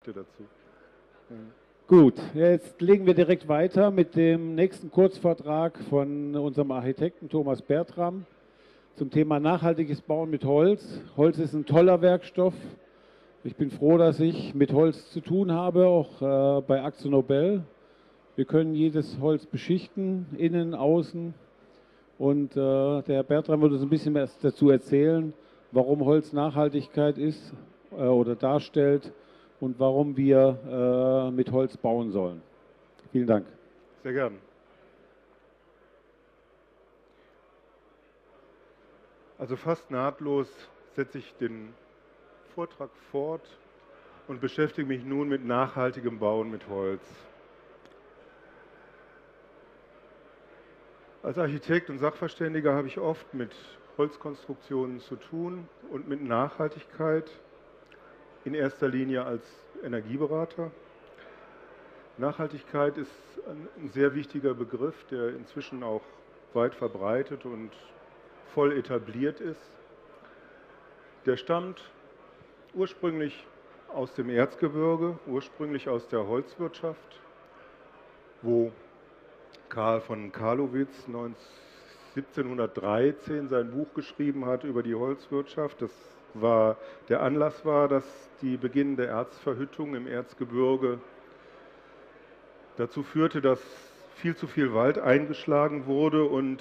dazu. Ja. Gut, jetzt legen wir direkt weiter mit dem nächsten Kurzvortrag von unserem Architekten Thomas Bertram zum Thema nachhaltiges Bauen mit Holz. Holz ist ein toller Werkstoff. Ich bin froh, dass ich mit Holz zu tun habe, auch bei AkzoNobel. Wir können jedes Holz beschichten, innen, außen. Und der Herr Bertram wird uns ein bisschen mehr dazu erzählen, warum Holz Nachhaltigkeit ist oder darstellt und warum wir mit Holz bauen sollen. Vielen Dank. Sehr gern. Also fast nahtlos setze ich den Vortrag fort und beschäftige mich nun mit nachhaltigem Bauen mit Holz. Als Architekt und Sachverständiger habe ich oft mit Holzkonstruktionen zu tun und mit Nachhaltigkeit, in erster Linie als Energieberater. Nachhaltigkeit ist ein sehr wichtiger Begriff, der inzwischen auch weit verbreitet und voll etabliert ist. Der stammt ursprünglich aus dem Erzgebirge, ursprünglich aus der Holzwirtschaft, wo Karl von Carlowitz 1713 sein Buch geschrieben hat über die Holzwirtschaft. Der Anlass war, dass die beginnende Erzverhüttung im Erzgebirge dazu führte, dass viel zu viel Wald eingeschlagen wurde und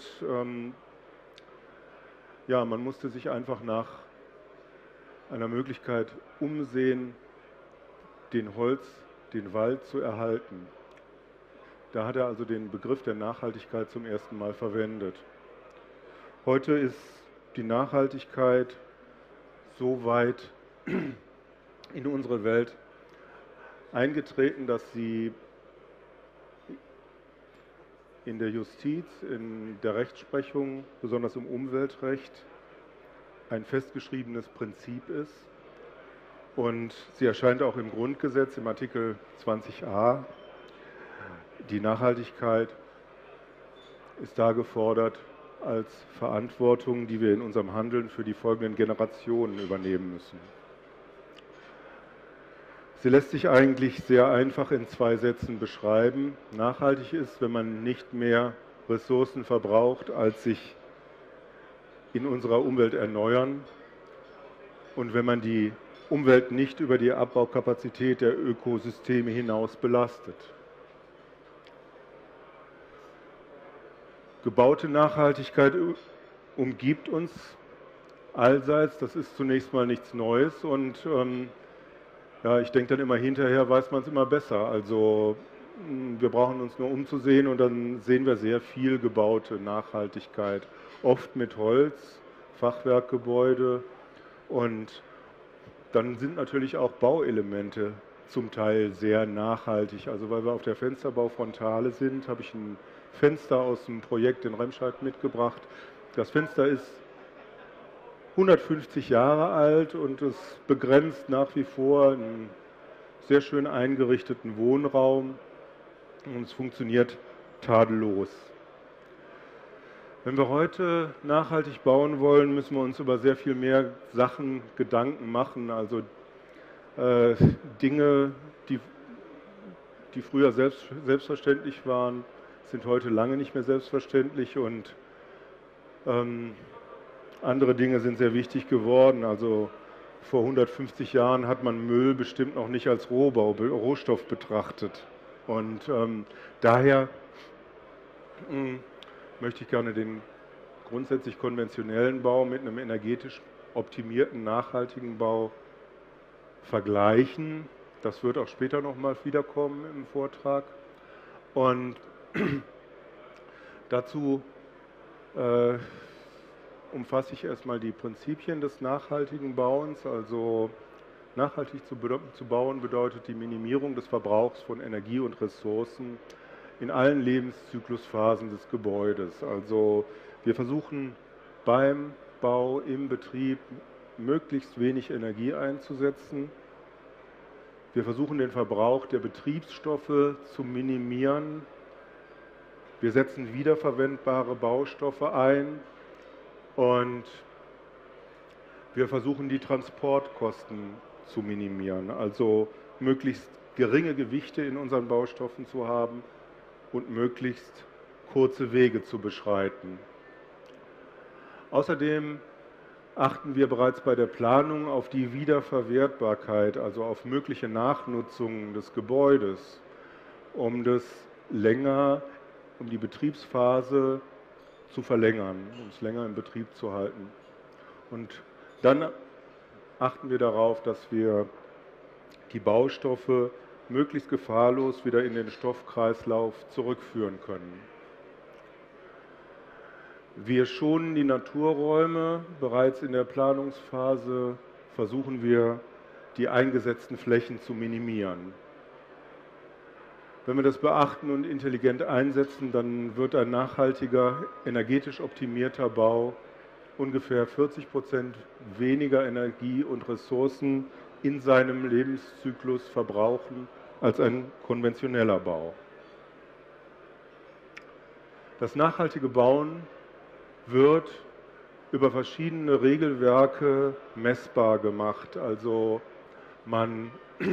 ja, man musste sich einfach nach einer Möglichkeit umsehen, den Wald zu erhalten. Da hat er also den Begriff der Nachhaltigkeit zum ersten Mal verwendet. Heute ist die Nachhaltigkeit so weit in unsere Welt eingetreten, dass sie in der Justiz, in der Rechtsprechung, besonders im Umweltrecht, ein festgeschriebenes Prinzip ist. Und sie erscheint auch im Grundgesetz, im Artikel 20a. Die Nachhaltigkeit ist da gefordert als Verantwortung, die wir in unserem Handeln für die folgenden Generationen übernehmen müssen. Sie lässt sich eigentlich sehr einfach in 2 Sätzen beschreiben. Nachhaltig ist, wenn man nicht mehr Ressourcen verbraucht, als sich in unserer Umwelt erneuern und wenn man die Umwelt nicht über die Abbaukapazität der Ökosysteme hinaus belastet. Gebaute Nachhaltigkeit umgibt uns allseits, das ist zunächst mal nichts Neues und ja, ich denke dann immer hinterher weiß man es immer besser. Also wir brauchen uns nur umzusehen und dann sehen wir sehr viel gebaute Nachhaltigkeit, oft mit Holz, Fachwerkgebäude und dann sind natürlich auch Bauelemente zum Teil sehr nachhaltig. Also weil wir auf der Fensterbaufrontale sind, habe ich ein Fenster aus dem Projekt in Remscheid mitgebracht. Das Fenster ist 150 Jahre alt und es begrenzt nach wie vor einen sehr schön eingerichteten Wohnraum und es funktioniert tadellos. Wenn wir heute nachhaltig bauen wollen, müssen wir uns über sehr viel mehr Sachen Gedanken machen. Also Dinge, die früher selbstverständlich waren, sind heute lange nicht mehr selbstverständlich und andere Dinge sind sehr wichtig geworden. Also vor 150 Jahren hat man Müll bestimmt noch nicht als Rohstoff betrachtet. Und daher möchte ich gerne den grundsätzlich konventionellen Bau mit einem energetisch optimierten, nachhaltigen Bau vergleichen. Das wird auch später nochmal wiederkommen im Vortrag. Und dazu umfasse ich erstmal die Prinzipien des nachhaltigen Bauens. Also nachhaltig zu bauen bedeutet die Minimierung des Verbrauchs von Energie und Ressourcen in allen Lebenszyklusphasen des Gebäudes. Also wir versuchen beim Bau, im Betrieb möglichst wenig Energie einzusetzen. Wir versuchen den Verbrauch der Betriebsstoffe zu minimieren. Wir setzen wiederverwendbare Baustoffe ein und wir versuchen die Transportkosten zu minimieren, also möglichst geringe Gewichte in unseren Baustoffen zu haben und möglichst kurze Wege zu beschreiten. Außerdem achten wir bereits bei der Planung auf die Wiederverwertbarkeit, also auf mögliche Nachnutzungen des Gebäudes, um die Betriebsphase zu verlängern, um es länger in Betrieb zu halten. Und dann achten wir darauf, dass wir die Baustoffe möglichst gefahrlos wieder in den Stoffkreislauf zurückführen können. Wir schonen die Naturräume. Bereits in der Planungsphase versuchen wir, die eingesetzten Flächen zu minimieren. Wenn wir das beachten und intelligent einsetzen, dann wird ein nachhaltiger, energetisch optimierter Bau ungefähr 40% weniger Energie und Ressourcen in seinem Lebenszyklus verbrauchen als ein konventioneller Bau. Das nachhaltige Bauen wird über verschiedene Regelwerke messbar gemacht. Also man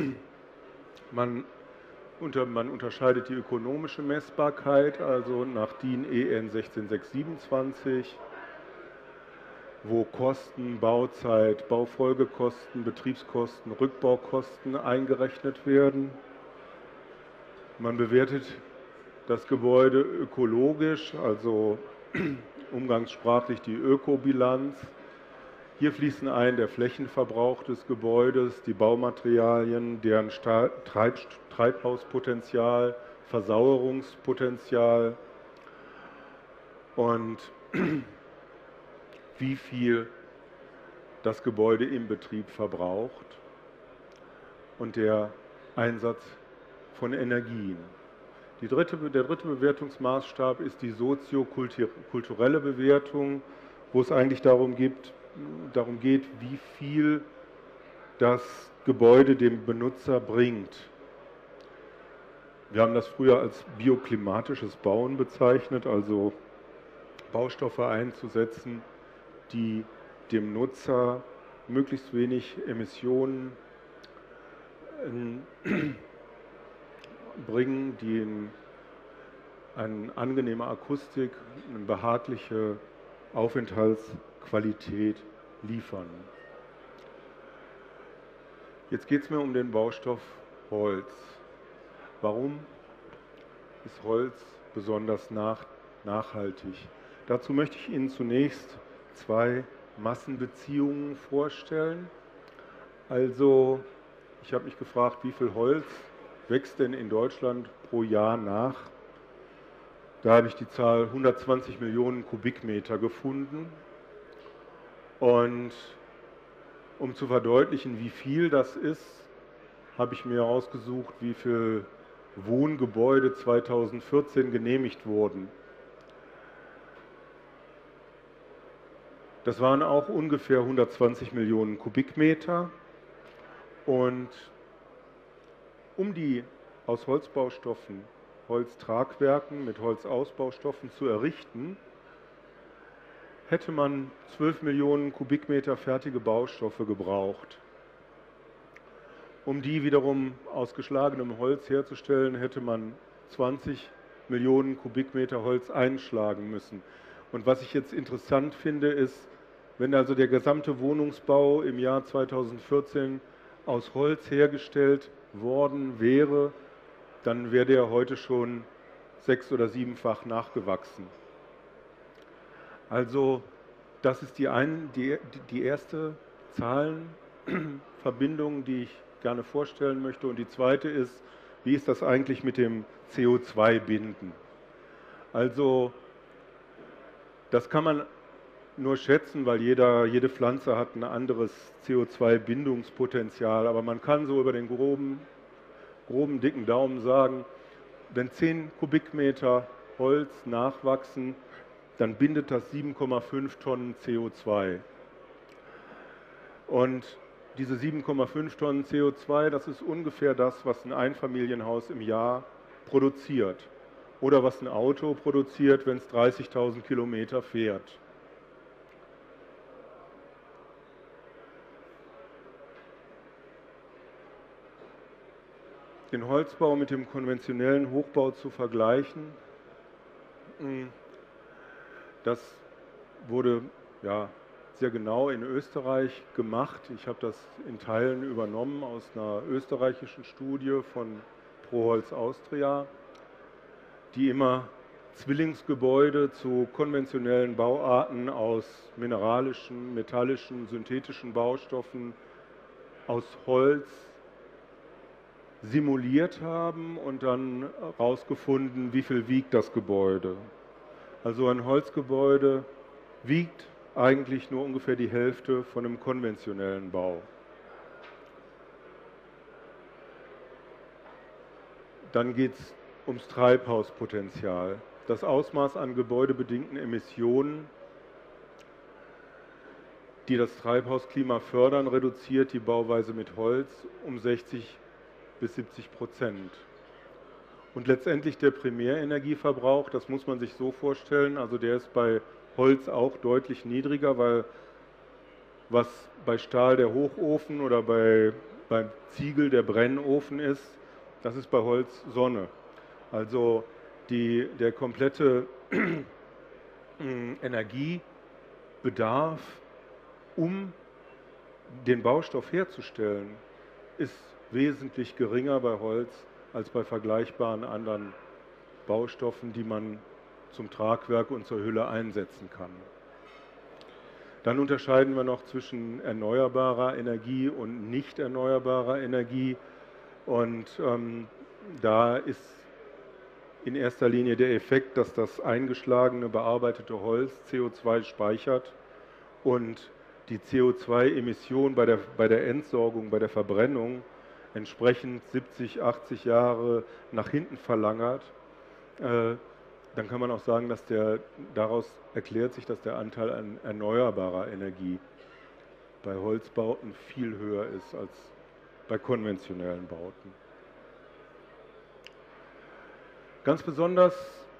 unterscheidet die ökonomische Messbarkeit, also nach DIN EN 16627, wo Kosten, Bauzeit, Baufolgekosten, Betriebskosten, Rückbaukosten eingerechnet werden. Man bewertet das Gebäude ökologisch, also umgangssprachlich die Ökobilanz. Hier fließen ein der Flächenverbrauch des Gebäudes, die Baumaterialien, deren Treibhauspotenzial, Versauerungspotenzial und wie viel das Gebäude im Betrieb verbraucht und der Einsatz von Energien. Der dritte Bewertungsmaßstab ist die soziokulturelle Bewertung, wo es eigentlich darum geht, wie viel das Gebäude dem Benutzer bringt. Wir haben das früher als bioklimatisches Bauen bezeichnet, also Baustoffe einzusetzen, die dem Nutzer möglichst wenig Emissionen bringen, die eine angenehme Akustik, eine behagliche Aufenthaltsqualität liefern. Jetzt geht es mir um den Baustoff Holz. Warum ist Holz besonders nachhaltig? Dazu möchte ich Ihnen zunächst zwei Massenbeziehungen vorstellen. Also, ich habe mich gefragt, wie viel Holz wächst denn in Deutschland pro Jahr nach? Da habe ich die Zahl 120 Millionen Kubikmeter gefunden. Und um zu verdeutlichen, wie viel das ist, habe ich mir herausgesucht, wie viele Wohngebäude 2014 genehmigt wurden. Das waren auch ungefähr 120 Millionen Kubikmeter. Und um die aus Holzbaustoffen, Holztragwerken mit Holzausbaustoffen zu errichten, hätte man 12 Millionen Kubikmeter fertige Baustoffe gebraucht. Um die wiederum aus geschlagenem Holz herzustellen, hätte man 20 Millionen Kubikmeter Holz einschlagen müssen. Und was ich jetzt interessant finde, ist, wenn also der gesamte Wohnungsbau im Jahr 2014 aus Holz hergestellt worden wäre, dann wäre der heute schon 6- oder 7-fach nachgewachsen. Also das ist die erste Zahlenverbindung, die ich gerne vorstellen möchte. Und die zweite ist, wie ist das eigentlich mit dem CO2-Binden? Also das kann man nur schätzen, weil jede Pflanze hat ein anderes CO2-Bindungspotenzial. Aber man kann so über den groben dicken Daumen sagen, wenn 10 Kubikmeter Holz nachwachsen, dann bindet das 7,5 Tonnen CO2. Und diese 7,5 Tonnen CO2, das ist ungefähr das, was ein Einfamilienhaus im Jahr produziert. Oder was ein Auto produziert, wenn es 30.000 Kilometer fährt. den Holzbau mit dem konventionellen Hochbau zu vergleichen. Das wurde ja sehr genau in Österreich gemacht. Ich habe das in Teilen übernommen aus einer österreichischen Studie von ProHolz Austria, die immer Zwillingsgebäude zu konventionellen Bauarten aus mineralischen, metallischen, synthetischen Baustoffen aus Holz simuliert haben und dann herausgefunden, wie viel wiegt das Gebäude. Also ein Holzgebäude wiegt eigentlich nur ungefähr die Hälfte von einem konventionellen Bau. Dann geht es ums Treibhauspotenzial. Das Ausmaß an gebäudebedingten Emissionen, die das Treibhausklima fördern, reduziert die Bauweise mit Holz um 60 bis 70%. Und letztendlich der Primärenergieverbrauch, das muss man sich so vorstellen, also der ist bei Holz auch deutlich niedriger, weil was bei Stahl der Hochofen oder beim Ziegel der Brennofen ist, das ist bei Holz Sonne. Also der komplette Energiebedarf, um den Baustoff herzustellen, ist wesentlich geringer bei Holz als bei vergleichbaren anderen Baustoffen, die man zum Tragwerk und zur Hülle einsetzen kann. Dann unterscheiden wir noch zwischen erneuerbarer Energie und nicht erneuerbarer Energie. Und da ist in erster Linie der Effekt, dass das eingeschlagene, bearbeitete Holz CO2 speichert und die CO2-Emission bei der Entsorgung, bei der Verbrennung entsprechend 70, 80 Jahre nach hinten verlagert. Dann kann man auch sagen, dass daraus erklärt sich, dass der Anteil an erneuerbarer Energie bei Holzbauten viel höher ist als bei konventionellen Bauten. Ganz besonders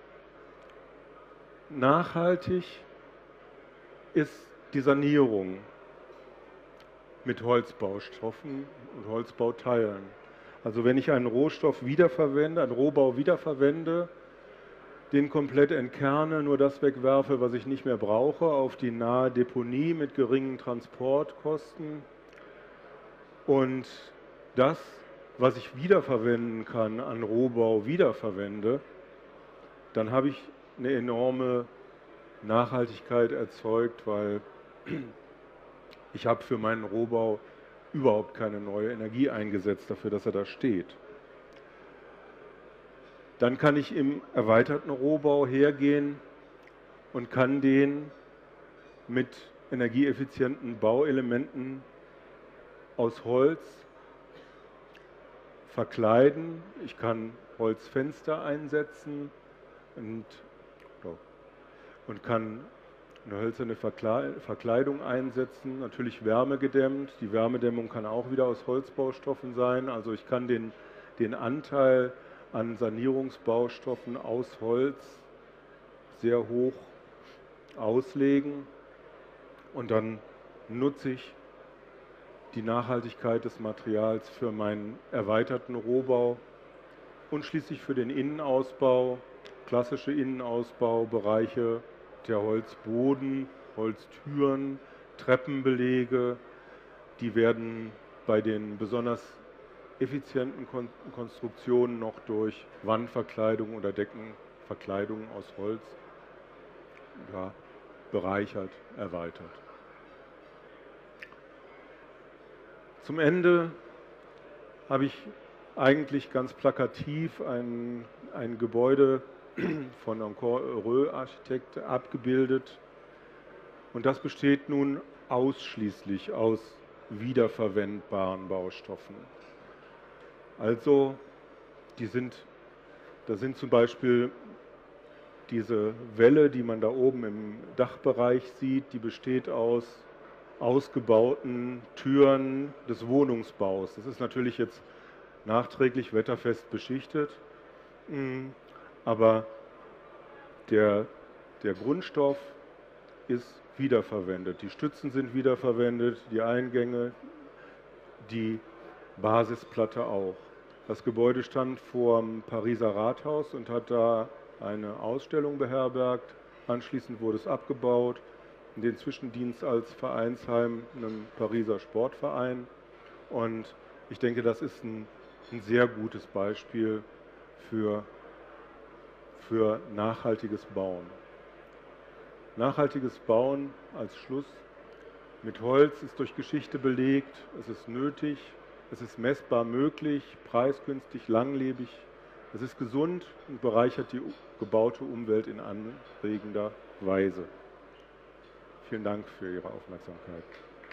nachhaltig ist die Sanierung mit Holzbaustoffen und Holzbauteilen. Also wenn ich einen Rohstoff wiederverwende, einen Rohbau wiederverwende, den komplett entkerne, nur das wegwerfe, was ich nicht mehr brauche, auf die nahe Deponie mit geringen Transportkosten und das, was ich wiederverwenden kann, an Rohbau wiederverwende, dann habe ich eine enorme Nachhaltigkeit erzeugt, weil ich habe für meinen Rohbau überhaupt keine neue Energie eingesetzt dafür, dass er da steht. Dann kann ich im erweiterten Rohbau hergehen und kann den mit energieeffizienten Bauelementen aus Holz verkleiden. Ich kann Holzfenster einsetzen und kann eine hölzerne Verkleidung einsetzen, natürlich wärmegedämmt. Die Wärmedämmung kann auch wieder aus Holzbaustoffen sein. Also ich kann den Anteil an Sanierungsbaustoffen aus Holz sehr hoch auslegen und dann nutze ich die Nachhaltigkeit des Materials für meinen erweiterten Rohbau und schließlich für den Innenausbau, klassische Innenausbaubereiche, der Holzboden, Holztüren, Treppenbelege, die werden bei den besonders effizienten Konstruktionen noch durch Wandverkleidung oder Deckenverkleidung aus Holz bereichert, erweitert. Zum Ende habe ich eigentlich ganz plakativ ein Gebäude von Encore Heureux Architekt abgebildet und das besteht nun ausschließlich aus wiederverwendbaren Baustoffen. Also da sind zum Beispiel diese Welle, die man da oben im Dachbereich sieht, die besteht aus ausgebauten Türen des Wohnungsbaus. Das ist natürlich jetzt nachträglich wetterfest beschichtet, aber der Grundstoff ist wiederverwendet. Die Stützen sind wiederverwendet, die Eingänge, die Basisplatte auch. Das Gebäude stand vor dem Pariser Rathaus und hat da eine Ausstellung beherbergt. Anschließend wurde es abgebaut, in den Zwischendienst als Vereinsheim einem Pariser Sportverein. Und ich denke, das ist ein sehr gutes Beispiel für nachhaltiges Bauen. Nachhaltiges Bauen als Schluss mit Holz ist durch Geschichte belegt, es ist nötig, es ist messbar möglich, preisgünstig, langlebig, es ist gesund und bereichert die gebaute Umwelt in anregender Weise. Vielen Dank für Ihre Aufmerksamkeit.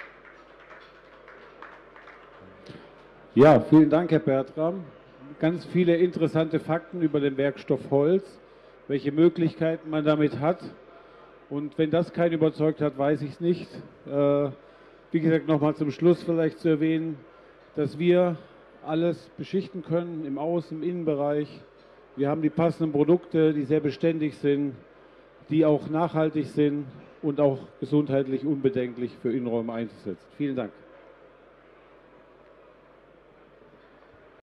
Ja, vielen Dank, Herr Bertram. Ganz viele interessante Fakten über den Werkstoff Holz, welche Möglichkeiten man damit hat. Und wenn das keinen überzeugt hat, weiß ich es nicht. Wie gesagt, nochmal zum Schluss vielleicht zu erwähnen, dass wir alles beschichten können, im Außen-, im Innenbereich. Wir haben die passenden Produkte, die sehr beständig sind, die auch nachhaltig sind und auch gesundheitlich unbedenklich für Innenräume einzusetzen. Vielen Dank.